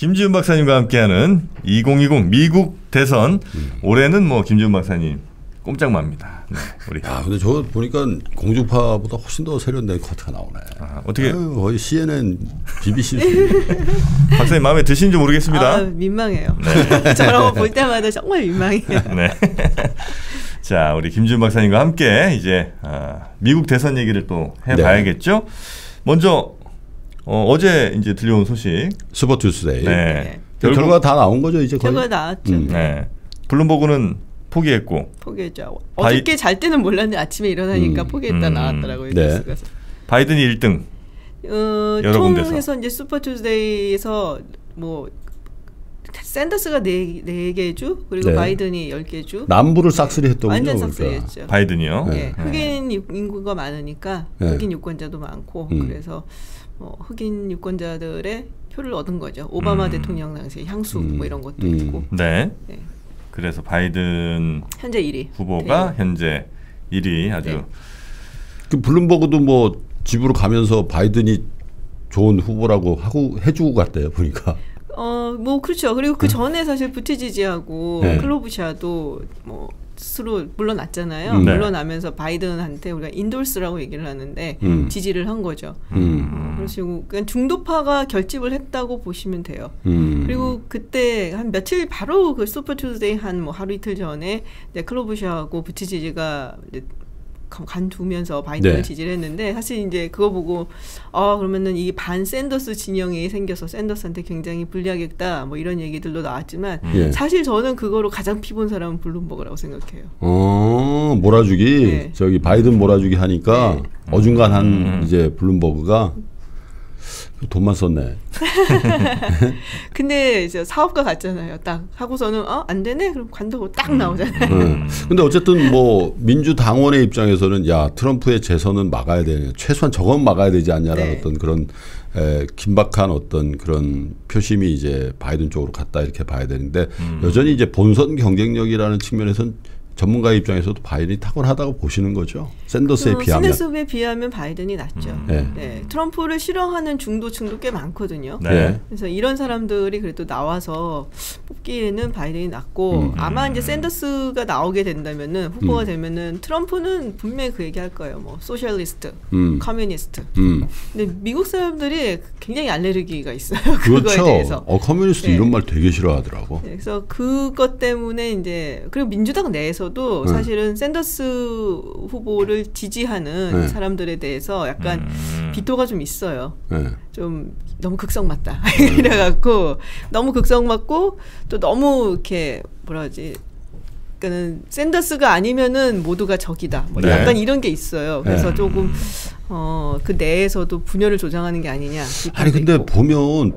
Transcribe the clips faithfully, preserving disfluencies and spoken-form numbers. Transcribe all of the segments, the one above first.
김지훈 박사님과 함께하는 이천이십 미국 대선. 음. 올해는 뭐 김지훈 박사님 꼼짝마입니다. 네, 우리. 야, 근데 저 보니까 공중파보다 훨씬 더 세련된 커트가 나오네. 아, 어떻게? 아유, 거의 씨엔엔, 비비씨. 박사님 마음에 드시는지 모르겠습니다. 아, 민망해요. 네. 저런 거 볼 때마다 정말 민망해요. 네. 자, 우리 김지훈 박사님과 함께 이제 아, 미국 대선 얘기를 또 해봐야겠죠. 네. 먼저 어, 어제 이제 들려온 소식. 슈퍼 투스데이. 네. 네. 결과 다 나온 거죠 이제 거의. 결과 나왔죠. 음. 네. 블룸버그는 포기했고. 포기했죠. 바이... 어저께 잘 때는 몰랐는데 아침에 일어나니까 음. 포기했다 음. 나왔더라고요. 네. 바이든이 일 등. 어, 여러 군데서. 총해서 이제 슈퍼 투스데이에서 뭐 샌더스가 네, 네 개 주 그리고 네. 바이든이 열 개 주. 남부를 싹쓸이 했더군요. 완전 싹쓸이 했죠. 바이든이요? 네. 네. 흑인 인구가 많으니까 네. 흑인 유권자도 많고 음. 그래서 뭐 흑인 유권자들의 표를 얻은 거죠. 오바마 음. 대통령 당시에 향수 음. 뭐 이런 것도 음. 있고. 네. 네. 그래서 바이든 현재 일 위 후보가 네. 현재 일 위 아주. 네. 그 블룸버그도 뭐 집으로 가면서 바이든이 좋은 후보라고 하고 해주고 갔대요 보니까. 어, 뭐 그렇죠. 그리고 그 전에 사실 부티지지하고 네. 클로부샤도 뭐 스스로 물러났잖아요. 음. 물러나면서 바이든한테 우리가 인돌스라고 얘기를 하는데 음. 지지를 한 거죠. 음. 그러시고 그냥 중도파가 결집을 했다고 보시면 돼요. 음. 그리고 그때 한 며칠 바로 그 슈퍼 투스데이 한 뭐 하루 이틀 전에 이제 클로부샤하고 부티지지가 이제 간두면서 바이든을 네. 지지를 했는데 사실 이제 그거 보고 아 그러면은 이 반 샌더스 진영이 생겨서 샌더스한테 굉장히 불리하겠다 뭐 이런 얘기들도 나왔지만 예. 사실 저는 그거로 가장 피본 사람은 블룸버그라고 생각해요. 어 몰아주기 네. 저기 바이든 몰아주기 하니까 네. 어중간한 음. 이제 블룸버그가 돈만 썼네. 근데 이제 사업가 같잖아요. 딱 하고서는 어? 안 되네? 그럼 관두고 딱 나오잖아요. 음. 근데 어쨌든 뭐 민주당원의 입장에서는 야 트럼프의 재선은 막아야 되는 최소한 저건 막아야 되지 않냐라는 네. 어떤 그런 에, 긴박한 어떤 그런 표심이 이제 바이든 쪽으로 갔다 이렇게 봐야 되는데 음. 여전히 이제 본선 경쟁력이라는 측면에서는 전문가의 입장에서도 바이든이 탁월하다고 보시는 거죠. 샌더스에 그 비하면. 샌더스에 비하면 바이든이 낫죠. 음. 네. 네. 트럼프를 싫어하는 중도층도 꽤 많거든요. 네. 그래서 이런 사람들이 그래도 나와서 뽑기에는 바이든이 낫고 음. 아마 이제 샌더스가 나오게 된다면은 후보가 음. 되면은 트럼프는 분명히 그 얘기할 거예요. 뭐 소셜리스트, 음. 커뮤니스트. 음. 근데 미국 사람들이 굉장히 알레르기가 있어요. 그렇죠. 그거에 대해서. 어, 커뮤니스트 네. 이런 말 되게 싫어하더라고. 네. 그래서 그것 때문에 이제 그리고 민주당 내에서 도 사실은 음. 샌더스 후보를 지지하는 네. 사람들에 대해서 약간 음. 비토가 좀 있어요. 네. 좀 너무 극성 맞다. 네. 이래갖고 너무 극성 맞고 또 너무 이렇게 뭐라 하지? 그러니까는 샌더스가 아니면은 모두가 적이다. 뭐 네. 약간 이런 게 있어요. 그래서 네. 조금 어, 그 내에서도 분열을 조장하는 게 아니냐. 아니 근데 있고. 보면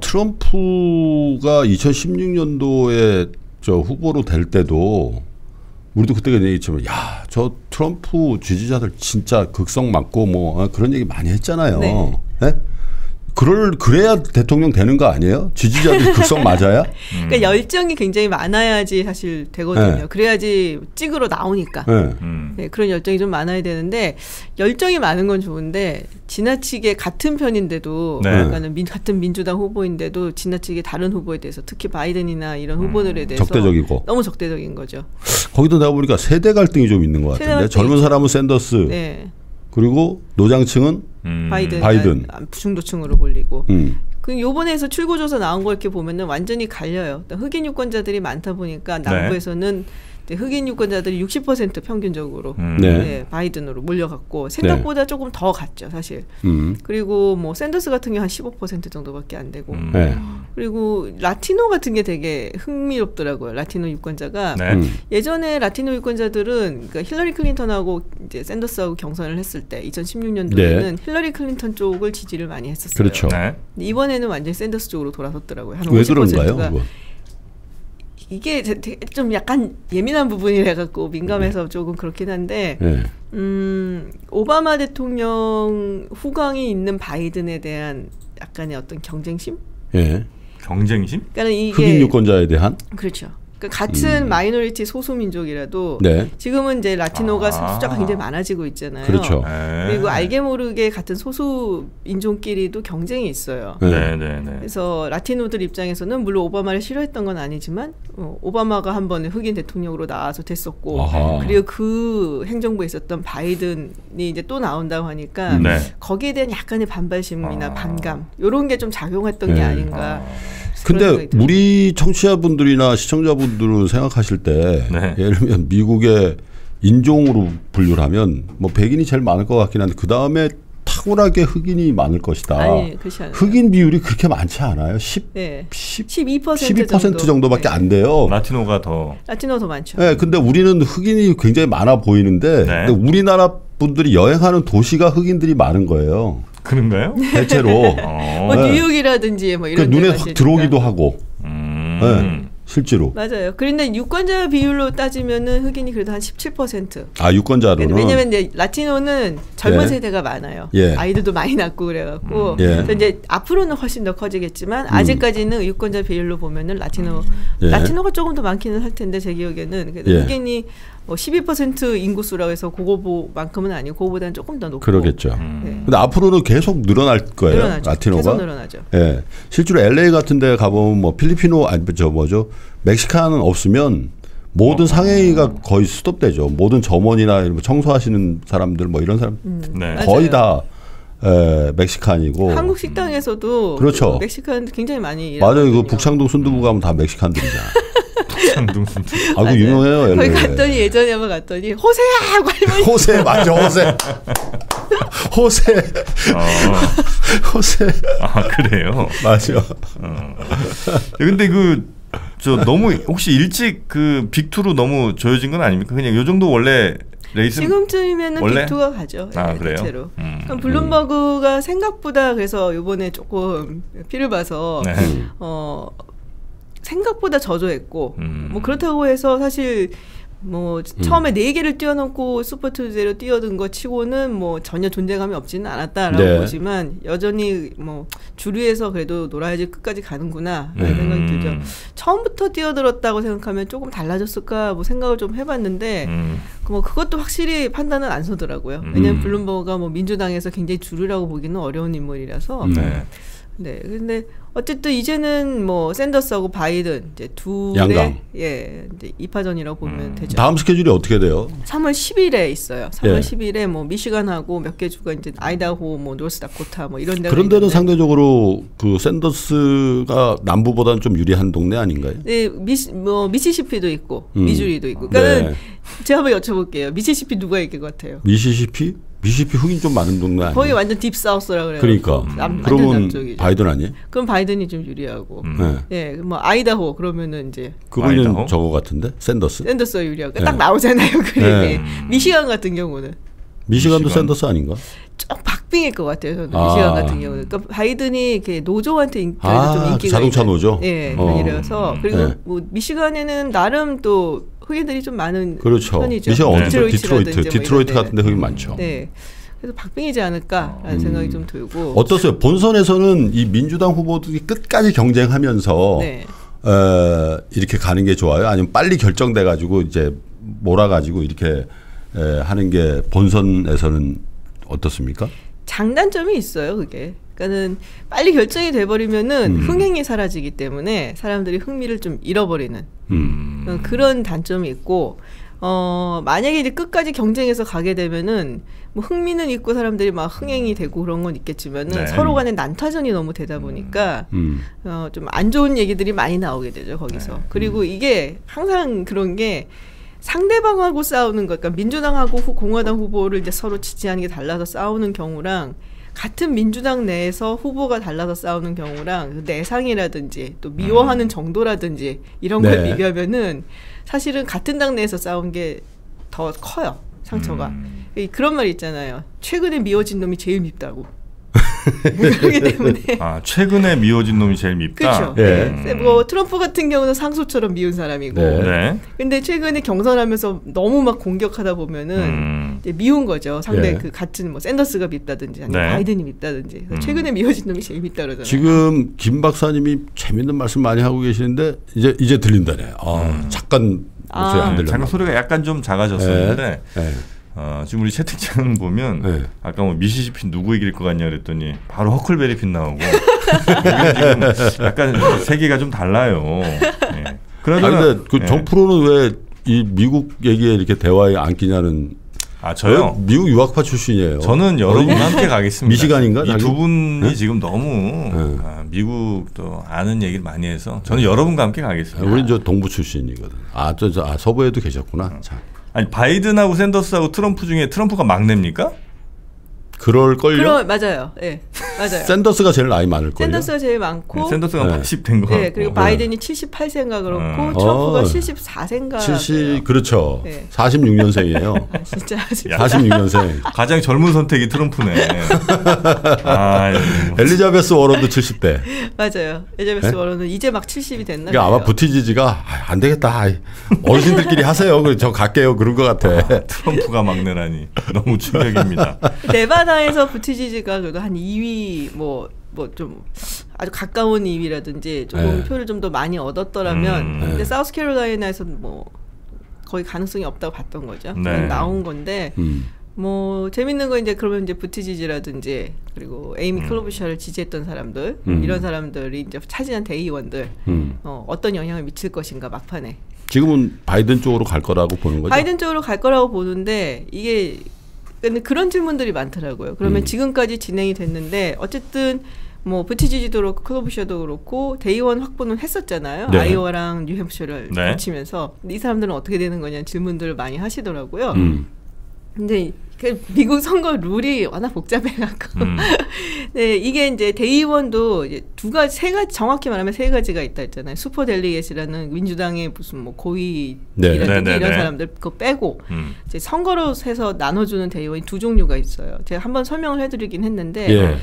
트럼프가 이천십육 년도에 저 후보로 될 때도. 우리도 그때 얘기했지만 야, 저 트럼프 지지자들 진짜 극성 맞고 뭐 그런 얘기 많이 했잖아요. 네? 네? 그럴 그래야 대통령 되는 거 아니에요? 지지자들이 극성 맞아야? 음. 그러니까 열정이 굉장히 많아야지 사실 되거든요. 네. 그래야지 찍으러 나오니까. 네. 음. 네, 그런 열정이 좀 많아야 되는데 열정이 많은 건 좋은데 지나치게 같은 편인데도 네. 그러니까는 민, 같은 민주당 후보인데도 지나치게 다른 후보에 대해서 특히 바이든이나 이런 후보들에 대해서 적대적이고 너무 적대적인 거죠. 거기도 내가 보니까 세대 갈등이 좀 있는 것 같은데 젊은 사람은 샌더스. 네. 그리고 노장층은 음. 바이든, 바이든. 중도층으로 몰리고. 음. 그 요번에서 출구조사 나온 거 이렇게 보면은 완전히 갈려요. 흑인 유권자들이 많다 보니까 남부에서는 네. 흑인 유권자들이 육십 퍼센트 평균적으로 음. 네. 네. 네, 바이든으로 몰려갔고 생각보다 네. 조금 더 갔죠 사실. 음. 그리고 뭐 샌더스 같은 경우 한 십오 퍼센트 정도밖에 안 되고. 음. 네. 그리고 라티노 같은 게 되게 흥미롭더라고요. 라티노 유권자가 네. 음. 예전에 라티노 유권자들은 그러니까 힐러리 클린턴하고 이제 샌더스하고 경선을 했을 때 이천십육 년도에는 네. 힐러리 클린턴 쪽을 지지를 많이 했었어요. 그렇죠. 네. 근데 이번에는 완전히 샌더스 쪽으로 돌아섰더라고요. 한 왜 오십 퍼센트가. 그런가요? 그거? 이게 좀 약간 예민한 부분이라 갖고 민감해서 네. 조금 그렇긴 한데 네. 음, 오바마 대통령 후광이 있는 바이든에 대한 약간의 어떤 경쟁심? 예. 경쟁심? 그러니까 이게 흑인 유권자에 대한? 그렇죠. 그러니까 같은 음. 마이너리티 소수민족이라도 네. 지금은 이제 라티노가 아. 숫자가 굉장히 많아지고 있잖아요. 그렇죠. 그리고 알게 모르게 같은 소수인종끼리도 경쟁이 있어요. 네. 네. 네. 그래서 라티노들 입장에서는 물론 오바마를 싫어했던 건 아니지만 어, 오바마가 한 번에 흑인 대통령으로 나와서 됐었고 아하. 그리고 그 행정부에 있었던 바이든이 이제 또 나온다고 하니까 네. 거기에 대한 약간의 반발심이나 아. 반감 이런 게 좀 작용했던 네. 게 아닌가. 아. 근데 우리 청취자분들이나 시청자분들은 생각하실 때 네. 예를 들면 미국의 인종으로 분류를 하면 뭐 백인이 제일 많을 것 같긴 한데 그 다음에 탁월하게 흑인이 많을 것이다. 아니, 그렇지 않아요. 흑인 비율이 그렇게 많지 않아요. 십, 네. 십, 십이 퍼센트, 십이 퍼센트 정도. 정도밖에 네. 안 돼요. 라티노가 더. 라티노 더 많죠. 네, 근데 우리는 흑인이 굉장히 많아 보이는데 네. 근데 우리나라 분들이 여행하는 도시가 흑인들이 많은 거예요. 그런가요? 대체로. 어. 뭐 뉴욕이라든지 뭐 이런 그 눈에 확 들어오기도 하고. 음. 네, 실제로. 맞아요. 그런데 유권자 비율로 따지면은 흑인이 그래도 한 십칠 퍼센트. 아, 유권자로는. 왜냐면 이제 라티노는 젊은 예. 세대가 많아요. 예. 아이들도 많이 낳고 그래갖고. 음. 예. 그래서 이제 앞으로는 훨씬 더 커지겠지만 음. 아직까지는 유권자 비율로 보면은 라티노, 예. 라티노가 조금 더 많기는 할 텐데 제 기억에는 그래도 예. 흑인이 뭐 십이 퍼센트 인구수라고 해서 그거만큼은 아니고 그거보다는 조금 더 높고. 그러겠죠. 음. 네. 근데 앞으로는 계속 늘어날 거예요. 늘어나죠. 라티노가. 계속 늘어나죠. 예. 실제로 엘에이 같은 데 가보면 뭐 필리피노 아니 저 뭐죠? 멕시칸은 없으면 모든 어. 상해가 거의 스톱되죠. 모든 점원이나 이런 청소하시는 사람들 뭐 이런 사람 음. 네. 거의 다 에, 멕시칸이고. 한국 식당에서도 그렇죠. 그 멕시칸 굉장히 많이 맞아요. 그 북창동 순두부 가면 다 멕시칸들이잖아. 북창동 순두부. 아, 그 유명해요. 거기 갔더니 예전에 한번 갔더니 호세야 하고 할머니. 호세 맞죠, 호세. 호세. 어. 호세. 아, 그래요? 맞아. 어. 근데 그 저 너무 혹시 일찍 그 빅투로 너무 조여진 건 아닙니까? 그냥 요 정도 원래 레이스 지금쯤이면은 원래? 빅투가 가죠. 아, 네, 그래요? 대체로. 음. 블룸버그가 생각보다 그래서 이번에 조금 피를 봐서 네. 어 생각보다 저조했고 음. 뭐 그렇다고 해서 사실 뭐 음. 처음에 네 개를 뛰어넘고 슈퍼투데이로 뛰어든 거 치고는 뭐 전혀 존재감이 없지는 않았다라고 네. 보지만 여전히 뭐 주류에서 그래도 놀아야지 끝까지 가는구나 라는 음. 생각이 들죠. 처음부터 뛰어들었다고 생각하면 조금 달라졌을까 뭐 생각을 좀 해봤는데 음. 뭐 그것도 확실히 판단은 안 서더라고요. 음. 왜냐하면 블룸버그가 뭐 민주당에서 굉장히 주류라고 보기는 어려운 인물이라서. 네. 네, 근데 어쨌든 이제는 뭐 샌더스하고 바이든 이제 둘의 양강. 예, 이제 이파전이라고 보면 음. 되죠. 다음 스케줄이 어떻게 돼요? 삼월 십일에 있어요. 삼월 예. 십일에 뭐 미시간하고 몇 개 주가 이제 아이다호, 뭐 노스다코타 뭐 이런 데가 그런 데는 있는데. 상대적으로 그 샌더스가 남부보다는 좀 유리한 동네 아닌가요? 네, 미시 뭐 미시시피도 있고 음. 미주리도 있고. 그러니까는 네. 제가 한번 여쭤볼게요. 미시시피 누가 이길 것 같아요? 미시시피? 미시시피 흑인 좀 많은 동네 아니에요? 거의 완전 딥사우스라 그래요. 그러니까. 남, 그러면 남쪽이죠. 바이든 아니에요? 그럼 바이든이 좀 유리하고. 음. 네. 예, 뭐 아이다호 그러면은 이제 그거는 아이다호? 저거 같은데? 샌더스? 샌더스가 유리하고 네. 딱 나오잖아요. 그림이. 네. 미시간 같은 경우는 미시간도 미시간. 샌더스 아닌가? 좀 박빙일 것 같아요. 저는 아. 미시간 같은 경우는. 그러니까 바이든이 이렇게 노조한테 인, 아, 좀 인기가 자동차 있는, 노조? 예, 어. 이래서 그리고 네. 뭐 미시간에는 나름 또 흑인들이 좀 많은 그렇죠. 편이죠. 미시간 네. 어디죠? 디트로이트. 뭐 디트로이트 이런 같은 데 흑인 많죠. 네. 그래서 박빙이지 않을까라는 음. 생각이 좀 들고. 어떠세요? 본선에서는 이 민주당 후보들이 끝까지 경쟁하면서 네. 어, 이렇게 가는 게 좋아요? 아니면 빨리 결정돼 가지고 이제 몰아가지고 이렇게 에, 하는 게 본선에서는 어떻습니까? 장단점이 있어요, 그게. 그러니까는 빨리 결정이 돼버리면은 음. 흥행이 사라지기 때문에 사람들이 흥미를 좀 잃어버리는 음. 그런 단점이 있고, 어, 만약에 이제 끝까지 경쟁해서 가게 되면은 뭐 흥미는 있고 사람들이 막 흥행이 되고 그런 건 있겠지만은 네. 서로 간에 난타전이 너무 되다 보니까 음. 어, 좀 안 좋은 얘기들이 많이 나오게 되죠, 거기서. 네. 그리고 이게 항상 그런 게 상대방하고 싸우는 거, 그러니까 민주당하고 후, 공화당 후보를 이제 서로 지지하는 게 달라서 싸우는 경우랑 같은 민주당 내에서 후보가 달라서 싸우는 경우랑 내상이라든지 또 미워하는 정도라든지 이런 걸 네. 비교하면은 사실은 같은 당 내에서 싸운 게 더 커요, 상처가. 음. 그런 말이 있잖아요. 최근에 미워진 놈이 제일 밉다고. 그렇기 때문에. 아 최근에 미워진 놈이 제일 밉다. 그렇죠. 예. 네. 뭐 트럼프 같은 경우는 상소처럼 미운 사람이고. 네. 네. 근데 최근에 경선하면서 너무 막 공격하다 보면은 음. 이제 미운 거죠. 상대 예. 그 같은 뭐 샌더스가 밉다든지 아니면 네. 바이든이 밉다든지. 음. 최근에 미워진 놈이 제일 밉다 그러잖아요. 지금 김 박사님이 재밌는 말씀 많이 하고 계시는데 이제 이제 들린다네. 아, 음. 잠깐 목소리 아. 안 들려. 잠깐 소리가 약간 좀 작아졌었는데. 예. 예. 어, 지금 우리 채팅창 보면 네. 아까 뭐 미시시피 누구 이길 것 같냐 그랬더니 바로 허클베리핀 나오고 지금 약간 세계가 좀 달라요. 네. 그런데 아, 그 정 네. 프로는 왜 이 미국 얘기에 이렇게 대화에 안 끼냐는. 아 저요? 미국 유학파 출신이에요. 저는 여러분과 함께 가겠습니다. 미시간인가? 이 두 분이 네? 지금 너무 네. 아, 미국도 아는 얘기를 많이 해서 저는 여러분과 함께 가겠습니다. 아, 우린 저 동부 출신이거든. 아, 저, 저 아, 서부에도 계셨구나. 어. 자. 아니 바이든하고 샌더스하고 트럼프 중에 트럼프가 막내입니까? 그럴걸요? 그러, 맞아요. 예. 네, 맞아요. 샌더스가 제일 나이 많을걸요? 샌더스가 제일 많고 네, 샌더스가 네. 팔십 된 거 같고 네, 그리고 바이든이 네. 칠십팔 세인가 그렇고 어. 트럼프가 어. 칠십사 세인가 칠십 그렇죠. 네. 사십육 년생이에요. 아, 진짜 사십육 년생. 가장 젊은 선택이 트럼프네. 아, 엘리자베스 워런도 칠십 대. 맞아요. 엘리자베스 네? 워런은 이제 막 칠십이 됐나 그러니까 아마 부티지지가 아, 안 되겠다. 어르신들끼리 하세요. 그래서 저 갈게요. 그런 것 같아. 아, 트럼프가 막내라니 너무 충격입니다. 네바다에서 부티지지가 그래도 한 이 위 뭐 뭐 좀 아주 가까운 이 위라든지 조금 네. 표를 좀 더 많이 얻었더라면 음, 네. 근데 사우스캐롤라이나에서는 뭐 거의 가능성이 없다고 봤던 거죠. 네. 나온 건데 음. 뭐 재밌는 건 이제 그러면 이제 부티지지라든지 그리고 에이미 음. 클로부셔를 지지했던 사람들 음. 이런 사람들이 이제 차지한 대의원들 음. 어, 어떤 영향을 미칠 것인가 막판에. 지금은 바이든 쪽으로 갈 거라고 보는 거죠? 바이든 쪽으로 갈 거라고 보는데 이게 근데 그런 질문들이 많더라고요. 그러면 음. 지금까지 진행이 됐는데 어쨌든 뭐 부티지지도 그렇고 클로부셔도 그렇고 대의원 확보는 했었잖아요. 네. 아이오와랑 뉴햄프셔를 네. 거치면서 이 사람들은 어떻게 되는 거냐는 질문들을 많이 하시더라고요. 음. 근데 미국 선거 룰이 워낙 복잡해갖고 음. 네, 이게 이제 대의원도 이제 두 가지, 세 가지 정확히 말하면 세 가지가 있다 했잖아요. 슈퍼 델리게이트라는 민주당의 무슨 뭐 고위라든지 네. 이런 네, 네, 사람들 그거 빼고 음. 이제 선거로 해서 나눠주는 대의원이 두 종류가 있어요. 제가 한번 설명을 해드리긴 했는데 예.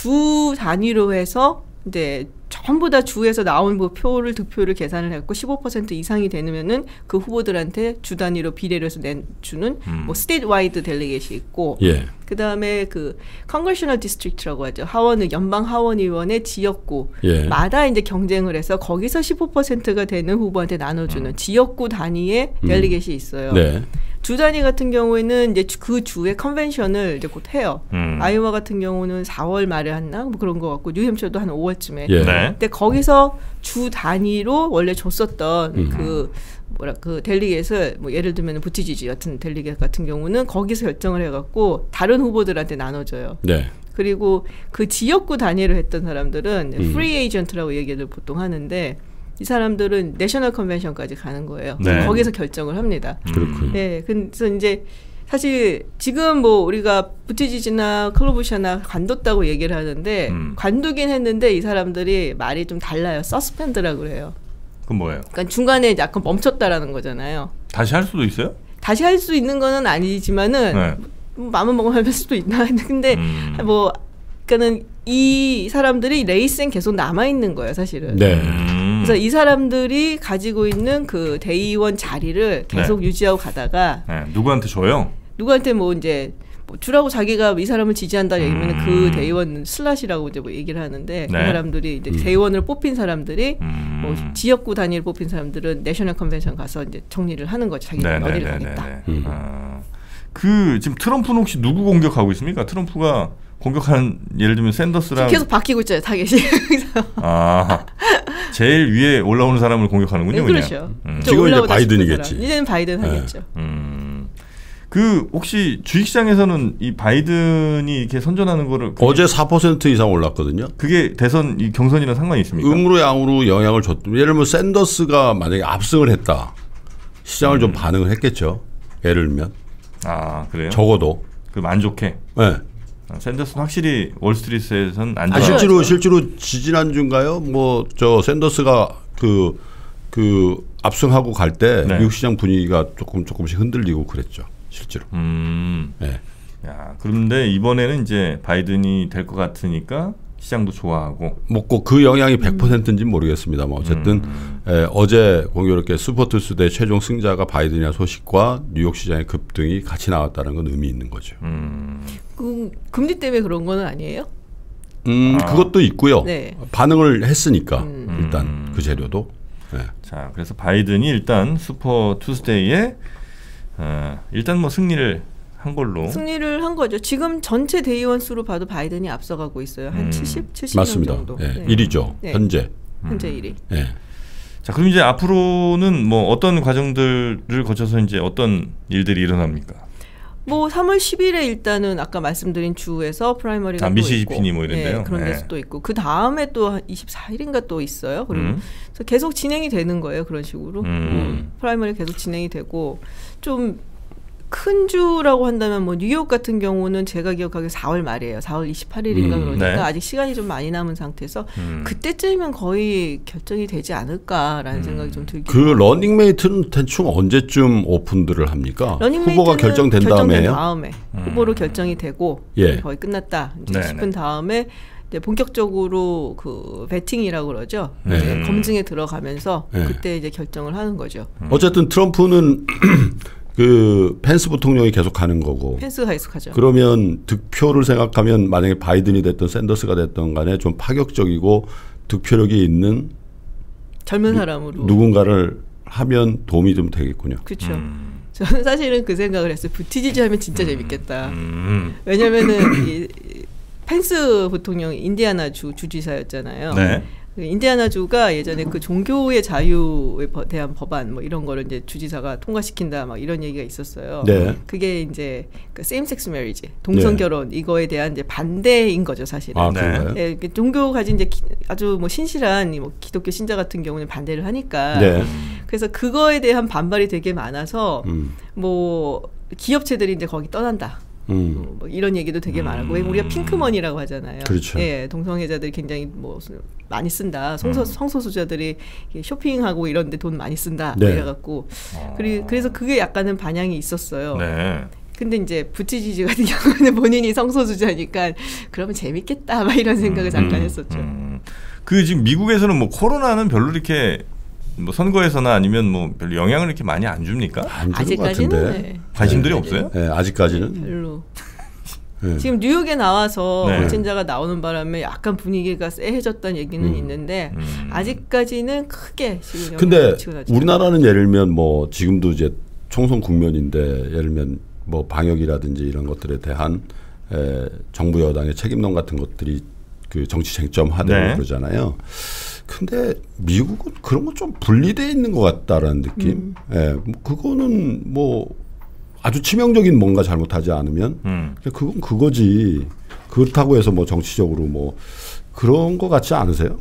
주 단위로 해서 이제 전부 다 주에서 나온 뭐 표를 득표를 계산을 해갖고 십오 퍼센트 이상이 되면은 그 후보들한테 주 단위로 비례를 해서 내주는 음. 뭐 스테이트 와이드 델리게이트이 있고 예. 그 다음에 그 컨그레셔널 디스트릭트라고 하죠. 하원 연방 하원 의원의 지역구마다 예. 이제 경쟁을 해서 거기서 십오 퍼센트가 되는 후보한테 나눠주는 음. 지역구 단위의 음. 델리게이트이 있어요. 네. 주 단위 같은 경우에는 이제 그 주의 컨벤션을 이제 곧 해요. 음. 아이오와 같은 경우는 사월 말에 했나 뭐 그런 거 같고 뉴햄셔도 한 오월쯤에. 예. 네. 근데 거기서 주 단위로 원래 줬었던 음. 그 뭐라 그 델리게이트를 뭐 예를 들면 부티지지 같은 델리게이트 같은 경우는 거기서 결정을 해갖고 다른 후보들한테 나눠줘요. 네. 그리고 그 지역구 단위로 했던 사람들은 음. 프리 에이전트라고 얘기를 보통 하는데. 이 사람들은 내셔널 컨벤션까지 가는 거예요. 네. 거기서 결정을 합니다. 그렇군요. 네, 그래서 이제 사실 지금 뭐 우리가 부티지지나 클로부셔나 관뒀다고 얘기를 하는데 음. 관두긴 했는데 이 사람들이 말이 좀 달라요. 서스펜드라고 그래요. 그건 뭐예요? 그러니까 중간에 약간 멈췄다라는 거잖아요. 다시 할 수도 있어요? 다시 할 수 있는 거는 아니지만은 네. 뭐 마음은 먹으면 할 수도 있나 근데 음. 뭐 그러니까는 이 사람들이 레이스엔 계속 남아 있는 거예요, 사실은. 네. 그래서 이 사람들이 가지고 있는 그 대의원 자리를 계속 네. 유지하고 가다가 네. 누구한테 줘요? 누구한테 뭐 이제 뭐 주라고 자기가 이 사람을 지지한다 얘기면 음. 그 대의원 슬롯이라고 이제 뭐 얘기를 하는데 네. 그 사람들이 이제 음. 대의원을 뽑힌 사람들이 음. 뭐 지역구 단위를 뽑힌 사람들은 내셔널 컨벤션 가서 이제 정리를 하는 거죠. 자기는 네. 어디를 네. 가겠다. 네. 음. 아. 그 지금 트럼프는 혹시 누구 공격하고 있습니까? 트럼프가 공격하는 예를 들면 샌더스랑 계속 바뀌고 있잖아요. 타겟이. 아 제일 위에 올라오는 사람을 공격하는군요. 네, 그렇죠. 음. 지금 이제 바이든이겠지. 이제는 바이든 네. 하겠죠. 음. 그 혹시 주식시장에서는 이 바이든이 이렇게 선전하는 거를 어제 사 퍼센트 이상 올랐거든요. 그게 대선 이 경선이랑 상관이 있습니까? 음으로 양으로 영향을 줬. 예를 들면 샌더스가 만약에 압승을 했다. 시장을 음. 좀 반응을 했겠죠. 예를 들면. 아 그래요? 적어도. 그 안 좋게. 네. 샌더스는 확실히 월스트리트에서는 안 좋아. 아, 실제로 실제로 지지난주인가요? 뭐 저 샌더스가 그 그 압승하고 갈 때 네. 미국 시장 분위기가 조금 조금씩 흔들리고 그랬죠. 실제로. 음. 네. 야, 그런데 이번에는 이제 바이든이 될 것 같으니까 시장도 좋아하고. 뭐 꼭 그 영향이 백 퍼센트인지는 모르겠습니다만 어쨌든 음. 에, 어제 공교롭게 슈퍼투스데이 최종 승자가 바이든이라는 소식과 뉴욕 시장의 급등이 같이 나왔다는 건 의미 있는 거죠. 음. 그 금리 때문에 그런 건 아니에요? 음, 아. 그것도 있고요. 네. 반응을 했으니까 음. 일단 음. 그 재료도. 네. 자, 그래서 바이든이 일단 슈퍼 투스데이에 어, 일단 뭐 승리를 한 걸로. 승리를 한 거죠. 지금 전체 대의원 수로 봐도 바이든이 앞서가고 있어요. 한 음. 칠십, 칠십 맞습니다. 명 정도. 네. 네. 일 위죠. 네. 현재. 현재 일 위. 네. 자, 그럼 이제 앞으로는 뭐 어떤 과정들을 거쳐서 이제 어떤 일들이 일어납니까? 뭐 삼월 십일에 일단은 아까 말씀드린 주에서 프라이머리가 아, 또 미시시피니 있고, 뭐 이런데요. 네, 그런 네. 데서 또 있고 그 다음에 또 이십사일인가 또 있어요. 그리고 음. 그래서 계속 진행이 되는 거예요. 그런 식으로 음. 뭐 프라이머리 계속 진행이 되고 좀 큰 주라고 한다면 뭐 뉴욕 같은 경우는 제가 기억하기에 사월 말이에요. 사월 이십팔일인가 음. 그러니까 네. 아직 시간이 좀 많이 남은 상태에서 음. 그때쯤이면 거의 결정이 되지 않을까라는 음. 생각이 좀 들긴 그 러닝메이트는 대충 언제쯤 오픈들을 합니까? 후보가 결정된 다음에요? 다음에 음. 후보로 결정이 되고 예. 거의 끝났다 이제 네네. 싶은 다음에 이제 본격적으로 그 베팅이라고 그러죠. 네. 이제 검증에 들어가면서 네. 그때 이제 결정을 하는 거죠. 음. 어쨌든 트럼프는 그 펜스 부통령이 계속 가는 거고. 펜스가 계속하죠. 그러면 득표를 생각하면 만약에 바이든이 됐든 샌더스가 됐든 간에 좀 파격적이고 득표력이 있는 젊은 사람으로 누군가를 하면 도움이 좀 되겠군요. 그렇죠. 음. 저는 사실은 그 생각을 했어요. 부티지지 하면 진짜 음. 재밌겠다. 음. 왜냐면은 이, 펜스 부통령이 인디아나주 주지사였잖아요. 네. 인디아나주가 예전에 그 종교의 자유에 대한 법안 뭐 이런 거를 이제 주지사가 통과시킨다 막 이런 얘기가 있었어요. 네. 그게 이제 그 same-sex marriage, 동성 결혼 네. 이거에 대한 이제 반대인 거죠, 사실은. 아, 그런가요? 네, 종교 가진 이제 기, 아주 뭐 신실한 뭐 기독교 신자 같은 경우는 반대를 하니까. 네. 그래서 그거에 대한 반발이 되게 많아서 음. 뭐 기업체들이 이제 거기 떠난다. 음. 뭐 이런 얘기도 되게 음. 많았고 왜 우리가 핑크머니라고 하잖아요. 그렇죠. 예, 동성애자들이 굉장히 뭐 많이 쓴다. 성소, 음. 성소수자들이 쇼핑하고 이런데 돈 많이 쓴다. 네. 이래갖고 어. 그리고 그래서 그게 약간은 반향이 있었어요. 네. 근데 이제 부티지지 같은 경우는 본인이 성소수자니까 그러면 재밌겠다 막 이런 생각을 음. 잠깐 했었죠. 음. 그 지금 미국에서는 뭐 코로나는 별로 이렇게 뭐 선거에서나 아니면 뭐 별로 영향을 이렇게 많이 안 줍니까? 안 아직까지는 네. 관심들이 네. 없어요? 네, 아직까지는 별로. 네. 지금 뉴욕에 나와서 네. 확진자가 나오는 바람에 약간 분위기가 쎄해졌다는 얘기는 음. 있는데 음. 아직까지는 크게 지금 근데 나지 우리나라는 예를 들면 뭐 지금도 이제 총선 국면인데 예를 들면 뭐 방역이라든지 이런 것들에 대한 에, 정부 여당의 책임론 같은 것들이 그 정치 쟁점화되고 네. 그러잖아요. 근데 미국은 그런 거 좀 분리돼 있는 것 같다라는 느낌. 음. 예, 뭐 그거는 뭐 아주 치명적인 뭔가 잘못하지 않으면 음. 그건 그거지. 그렇다고 해서 뭐 정치적으로 뭐 그런 거 같지 않으세요?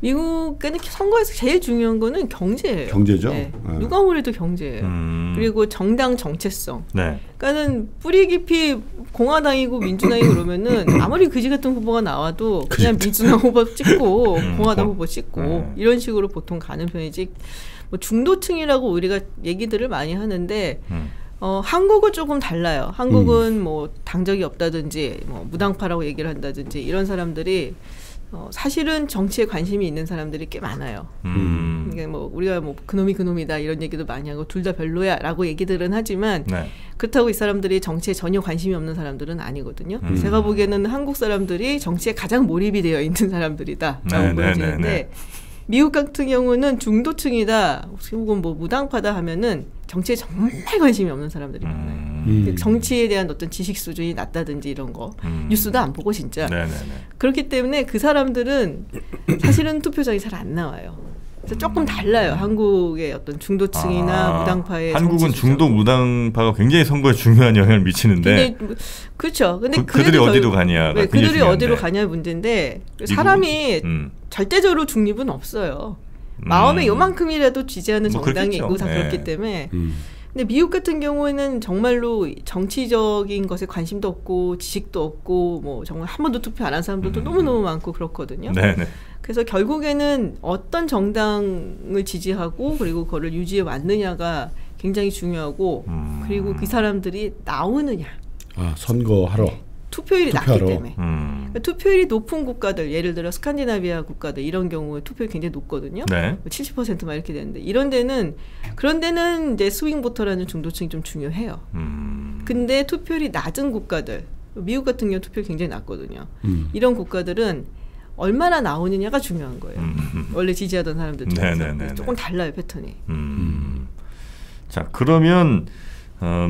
미국은 선거에서 제일 중요한 거는 경제예요. 경제죠. 네. 네. 누가 아무래도 경제예요. 음. 그리고 정당 정체성. 네. 그러니까는 뿌리 깊이 공화당이고 민주당이 그러면은 아무리 그지 같은 후보가 나와도 그냥 민주당 후보 찍고 음. 공화당 후보 찍고 음. 이런 식으로 보통 가는 편이지. 뭐 중도층이라고 우리가 얘기들을 많이 하는데. 음. 어, 한국은 조금 달라요. 한국은 음. 뭐 당적이 없다든지 뭐 무당파라고 얘기를 한다든지 이런 사람들이 어, 사실은 정치에 관심이 있는 사람들이 꽤 많아요. 음. 그러니까 뭐 우리가 뭐 그놈이 그놈이다 이런 얘기도 많이 하고 둘 다 별로야라고 얘기들은 하지만 네. 그렇다고 이 사람들이 정치에 전혀 관심이 없는 사람들은 아니거든요. 음. 제가 보기에는 한국 사람들이 정치에 가장 몰입이 되어 있는 사람들이다라고 네, 보여지는데 네, 네, 네. 미국 같은 경우는 중도층이다 혹은 뭐 무당파다 하면은 정치에 정말 관심이 없는 사람들이 많아요. 음. 정치에 대한 어떤 지식 수준이 낮다든지 이런 거 음. 뉴스도 안 보고 진짜 네네네. 그렇기 때문에 그 사람들은 사실은 투표장이 잘 안 나와요. 그래서 조금 달라요. 한국의 어떤 중도층이나 아, 무당파의 한국은 중도 무당파가 굉장히 선거에 중요한 영향을 미치는데 근데, 그렇죠. 근데 그, 그들이 어디로 가냐 네, 그들이 어디로 가냐의 문제인데 사람이 음. 절대적으로 중립은 없어요. 마음에 음. 요만큼이라도 지지하는 뭐 정당이 그렇겠죠. 있고 다 네. 그렇기 때문에 음. 근데 미국 같은 경우에는 정말로 정치적인 것에 관심도 없고 지식도 없고 뭐 정말 한 번도 투표 안 한 사람들도 음. 너무너무 많고 그렇거든요. 네네. 그래서 결국에는 어떤 정당을 지지하고 그리고 그거를 유지해 왔느냐가 굉장히 중요하고 음. 그리고 그 사람들이 나오느냐 아 선거하러. 네. 투표율이 투표하러. 낮기 때문에. 음. 그러니까 투표율이 높은 국가들, 예를 들어 스칸디나비아 국가들 이런 경우에 투표율이 굉장히 높거든요. 네. 칠십 퍼센트만 이렇게 되는데 이런 데는 그런 데는 이제 스윙 보터라는 중도층이 좀 중요해요. 음. 근데 투표율이 낮은 국가들, 미국 같은 경우 투표율이 굉장히 낮거든요. 음. 이런 국가들은 얼마나 나오느냐가 중요한 거예요. 음. 원래 지지하던 사람들 중에서 조금 달라요 패턴이. 음. 음. 자 그러면 어,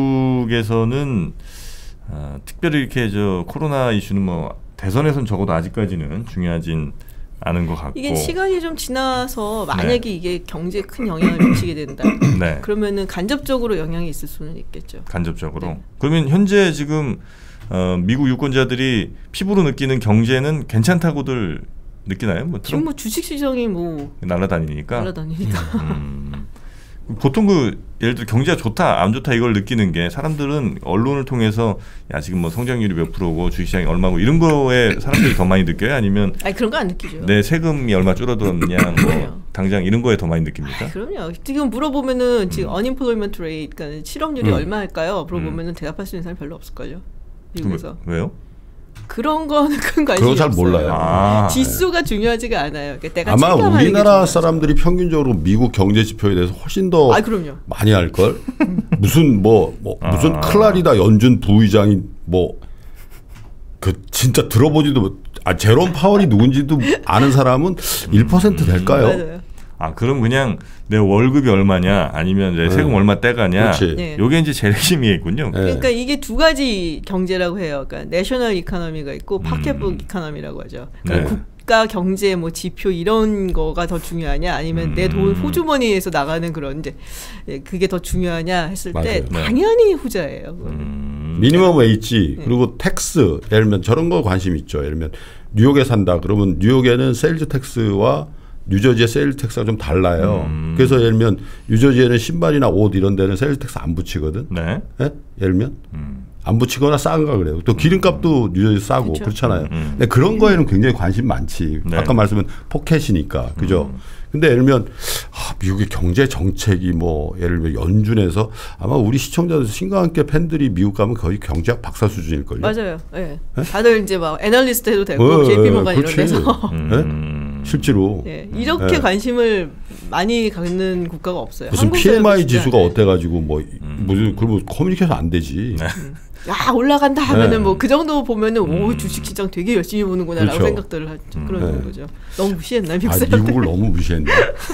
미국에서는 어, 특별히 이렇게 저 코로나 이슈는 뭐 대선에선 적어도 아직까지는 중요하진 않은 것 같고 이게 시간이 좀 지나서 만약에 네. 이게 경제에 큰 영향을 미치게 된다. 네. 그러면은 간접적으로 영향이 있을 수는 있겠죠. 간접적으로. 네. 그러면 현재 지금 어, 미국 유권자들이 피부로 느끼는 경제는 괜찮다고들 느끼나요? 뭐 지금 뭐 주식 시장이 뭐 날아다니니까. 날아다니니까. 음. 보통 그 예를 들어 경제가 좋다 안 좋다 이걸 느끼는 게 사람들은 언론을 통해서 야 지금 뭐 성장률이 몇 프로고 주식시장이 얼마고 이런 거에 사람들이 더 많이 느껴요? 아니면 아니 그런 거 안 느끼죠. 내 세금이 얼마 줄어들었냐 뭐 당장 이런 거에 더 많이 느낍니까? 아이, 그럼요. 지금 물어보면은 지금 음. unemployment rate 그러니까 실업률이 음. 얼마일까요? 물어보면은 음. 대답할 수 있는 사람이 별로 없을걸요. 미국에서. 왜, 왜요? 그런 거는 큰 관심이 그거 잘 없어요. 몰라요. 아, 지수가 중요하지가 않아요. 그러니까 아마 우리나라 사람들이 평균적으로 미국 경제 지표에 대해서 훨씬 더 아, 그럼요. 많이 알 걸. 무슨 뭐, 뭐 무슨 아. 클라리다 연준 부의장이 뭐 그 진짜 들어보지도 아 제롬 파월이 누군지도 아는 사람은 일 퍼센트 될까요? 맞아요. 아 그럼 그냥 내 월급이 얼마냐 아니면 내 세금 네. 얼마 떼가냐 네. 요게 이제 제일 핵심이겠군요. 네. 그러니까 이게 두 가지 경제라고 해요. 그러니까 내셔널 이코노미가 있고 파켓북 음. 이코노미라고 하죠. 그러니까 네. 국가 경제 뭐 지표 이런 거가 더 중요하냐 아니면 음. 내 돈 호주머니에서 나가는 그런 이제 그게 더 중요하냐 했을 맞아요. 때 당연히 후자예요. 음. 미니멈 웨이지 네. 그리고 텍스 예를 들면 저런 거 관심 있죠. 예를 들면 뉴욕에 산다 그러면 뉴욕에는 세일즈 텍스와 뉴저지의 세일 텍스가 좀 달라요. 음. 그래서 예를 들면 뉴저지에는 신발이나 옷 이런 데는 세일 텍스 안 붙이거든. 네. 네? 예를 들면 음. 안 붙이거나 싼가 그래요. 또 기름값도 음. 뉴저지 싸고 그쵸? 그렇잖아요. 음. 근데 그런 거에는 굉장히 관심 많지. 네. 아까 말씀은 포켓이니까 그죠. 음. 근데 예를 들면 아, 미국의 경제 정책이 뭐 예를 들면 연준에서 아마 우리 시청자들 신과함께 팬들이 미국 가면 거의 경제학 박사 수준일걸요. 맞아요. 네. 네? 다들 이제 막 애널리스트 해도 되고 네, 제이피모간 네, 이런 데서 네? 실제로 네. 이렇게 네. 관심을 많이 갖는 국가가 없어요. 무슨 피엠아이 지수가 어때가지고 뭐 음. 무슨 그러면 커뮤니케이션 안 되지. 네. 음. 야 올라간다 하면은 네. 뭐 그 정도 보면은 음. 오 주식시장 되게 열심히 보는구나라고 그렇죠. 생각들을 하죠. 그런 음. 거죠. 너무 무시했나 미국 사람들? 아, 미국을 너무 무시했나?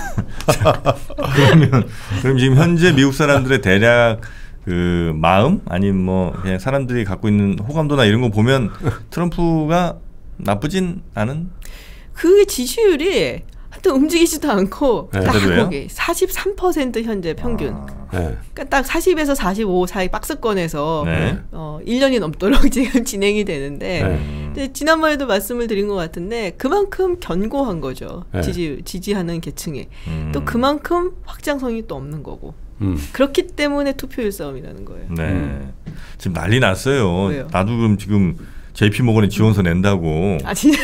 그러면 그럼 지금 현재 미국 사람들의 대략 그 마음 아니면 뭐 그냥 사람들이 갖고 있는 호감도나 이런 거 보면 트럼프가 나쁘진 않은? 그 지지율이 하여튼 움직이지도 않고 네. 딱 거기 사십삼 퍼센트 현재 평균. 아. 네. 그러니까 딱 사십에서 사십오 사이 박스권에서 네. 어, 일 년이 넘도록 지금 진행이 되는데 네. 근데 지난번에도 말씀을 드린 것 같은데 그만큼 견고한 거죠. 네. 지지, 지지하는 계층이. 음. 또 그만큼 확장성이 또 없는 거고. 음. 그렇기 때문에 투표율 싸움이라는 거예요. 네. 음. 지금 난리 났어요. 왜요? 나도 그럼 지금 제이피모건에 지원서 낸다고. 아 진짜?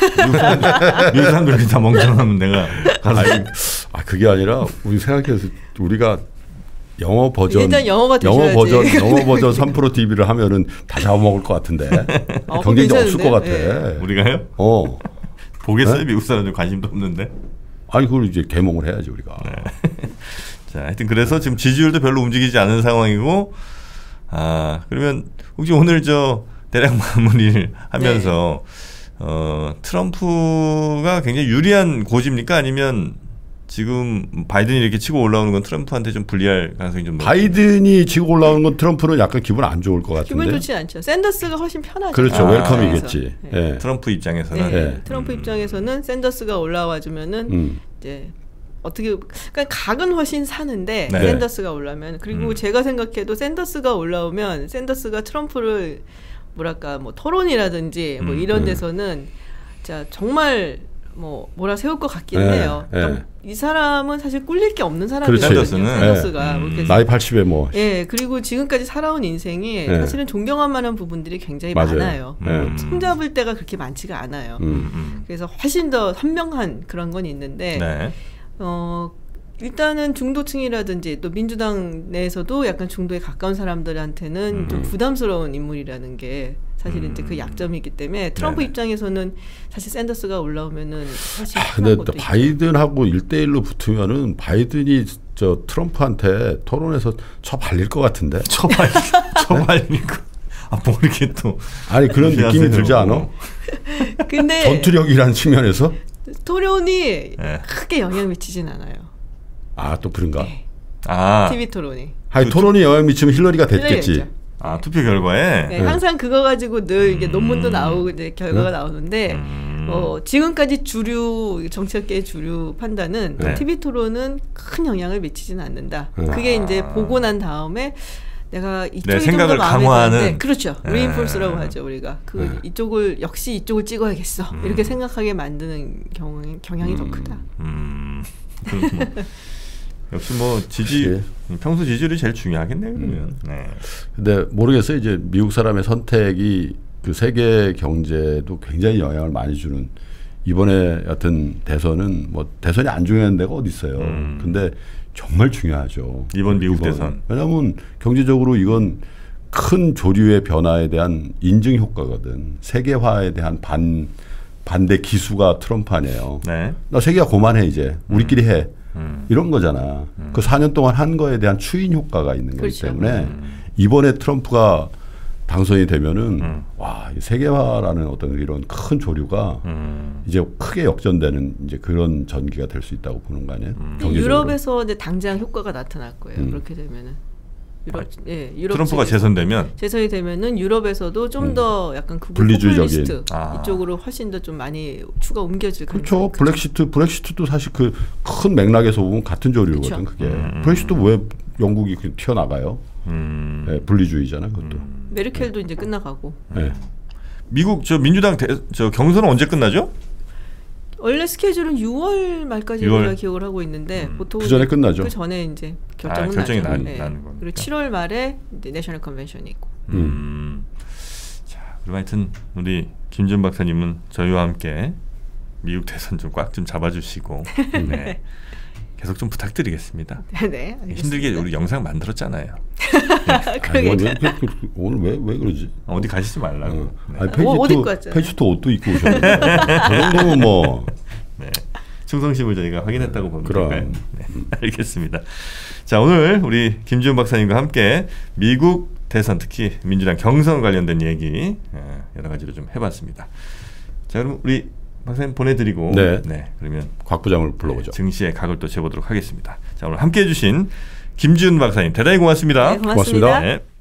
미국 사람들이 다 멍청하면 내가 가서. 아니, 아 그게 아니라 우리 생각해서 우리가 영어 버전 일단 영어가 영어 버전 영어 버전 삼 프로 티비를 하면은 다 잡아먹을 것 같은데 어, 경쟁자 없을 것 같아. 네. 우리가요? 어. 보겠어요? 네? 미국 사람들 관심도 없는데. 아니 그걸 이제 개몽을 해야지 우리가. 네. 자, 하여튼 그래서 지금 지지율도 별로 움직이지 않은 상황이고, 아 그러면 혹시 오늘 저 대략 마무리를 하면서 네. 어, 트럼프가 굉장히 유리한 고지입니까? 아니면 지금 바이든이 이렇게 치고 올라오는 건 트럼프한테 좀 불리할 가능성이 좀 높습니까? 바이든이 치고 올라오는 건 트럼프는 약간 기분 안 좋을 것 같은데. 기분 좋지 않죠. 샌더스가 훨씬 편하죠. 그렇죠. 아, 웰컴이겠지. 네. 네. 트럼프 입장에서는. 네. 네. 트럼프 음. 입장에서는 샌더스가 올라와 주면은 음. 이제 어떻게 그러니까 각은 훨씬 사는데 네. 샌더스가 올라면 그리고 음. 제가 생각해도 샌더스가 올라오면 샌더스가 트럼프를 뭐랄까 뭐 토론이라든지 뭐 음. 이런 음. 데서는 자 정말 뭐 뭐라 세울 것 같긴 네. 해요. 네. 그러니까 이 사람은 사실 꿀릴 게 없는 사람이거든요. 샌더스는. 샌더스가. 네. 음. 나이 팔십에 뭐. 예, 그리고 지금까지 살아온 인생이 네. 사실은 존경할 만한 부분들이 굉장히 맞아요. 많아요. 네. 뭐 손잡을 때가 그렇게 많지가 않아요. 음. 음. 그래서 훨씬 더 현명한 그런 건 있는데 네. 어, 일단은 중도층이라든지 또 민주당 내에서도 약간 중도에 가까운 사람들한테는 음. 좀 부담스러운 인물이라는 게 사실 음. 이제 그 약점이기 때문에 트럼프 네네. 입장에서는 사실 샌더스가 올라오면은 훨씬 아, 근데 또 바이든하고 일 대 일로 붙으면은 바이든이 저 트럼프한테 토론에서 쳐 발릴 것 같은데. 쳐 발리, 쳐 발리고. 아, 뭐 이렇게 또 아니 그런 느낌이 들지 않아? 근데 전투력이라는 측면에서 토론이 네. 크게 영향 미치진 않아요. 아, 또 그런가? 네. 아, 티비 토론이. 아니 그 토론이 영향 미치면 힐러리가 됐겠지. 아, 투표 결과에. 네, 네. 항상 그거 가지고 늘 이게 음. 논문도 나오고 이제 결과가 음. 나오는데 음. 어, 지금까지 주류 정치학계의 주류 판단은 네. 티비 토론은 큰 영향을 미치진 않는다. 음. 그게 이제 보고 난 다음에 내가 이쪽이 생각을 강화하는 그렇죠. 리인포스라고 하죠 우리가. 그 네. 이쪽을 역시 이쪽을 찍어야겠어. 음. 이렇게 생각하게 만드는 경향, 경향이 음. 더 크다. 음. 역시 뭐 지지 그치. 평소 지지율이 제일 중요하겠네요. 그러면. 음. 네. 근데 모르겠어요. 이제 미국 사람의 선택이 그 세계 경제도 굉장히 영향을 많이 주는 이번에 여튼 대선은 뭐 대선이 안 중요한 데가 어디 있어요. 음. 근데 정말 중요하죠. 이번 미국 이번. 대선. 왜냐하면 경제적으로 이건 큰 조류의 변화에 대한 인증 효과거든. 세계화에 대한 반 반대 기수가 트럼프 아니에요. 네. 나 세계화 그만해 이제. 우리끼리 해. 음. 이런 거잖아. 음. 그 사 년 동안 한 거에 대한 추인 효과가 있는 그렇죠. 거기 때문에 음. 이번에 트럼프가 당선이 되면은 음. 와 세계화라는 어떤 이런 큰 조류가 음. 이제 크게 역전되는 이제 그런 전기가 될 수 있다고 보는 거 아니에요? 음. 유럽에서 이제 당장 효과가 나타날 거예요. 음. 그렇게 되면은. 유럽, 아, 예, 유럽 트럼프가 재선되면 재선이 되면은 유럽에서도 좀 더 음. 약간 그 분리주의적인 아. 이쪽으로 훨씬 더 좀 많이 추가 옮겨질 그렇죠. 브렉시트 브렉시트도 사실 그 큰 맥락에서 보면 같은 조류거든. 그게 음. 브렉시트 왜 영국이 튀어나가요? 음. 네, 분리주의잖아 그것도. 음. 메르켈도 이제 끝나가고. 네. 미국 저 민주당 대, 저 경선은 언제 끝나죠? 원래 스케줄은 유월 말까지 우리가 기억을 하고 있는데 음. 보통 그 전에 끝나죠. 그 전에 이제 결정은 아, 결정이 나죠. 나, 네. 나는 거니까. 그리고 칠월 말에 이제 내셔널 컨벤션이 있고. 음. 음. 자, 그럼 하여튼 우리 김준 박사님은 저희와 함께 미국 대선 좀 꽉 좀 잡아주시고 네. 계속 좀 부탁드리겠습니다. 네, 힘들게 우리 영상 만들었잖아요. 네. 아니, 왜, 오늘 왜, 왜 그러지? 어디 가시지 말라고. 어. 네. 아니, 페이지도, 페이지도 옷도 입고 오셨는데 그 정도면 뭐. 네. 충성심을 저희가 확인했다고 봅니다. 그럼. 네. 알겠습니다. 자, 오늘 우리 김지훈 박사님과 함께 미국 대선 특히 민주당 경선 관련된 얘기 여러 가지로 좀 해봤습니다. 자, 그럼 우리 박사님 보내드리고 네, 네 그러면 곽 부장을 불러보죠. 네, 증시의 각을 또 재보도록 하겠습니다. 자, 오늘 함께해 주신 김지훈 박사님 대단히 고맙습니다. 네, 고맙습니다. 고맙습니다. 네.